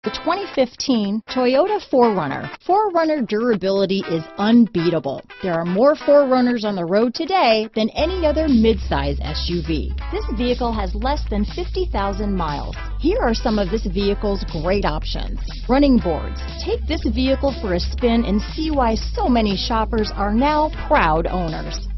The 2015 Toyota 4Runner. 4Runner durability is unbeatable. There are more 4Runners on the road today than any other midsize SUV. This vehicle has less than 50,000 miles. Here are some of this vehicle's great options. Running boards. Take this vehicle for a spin and see why so many shoppers are now proud owners.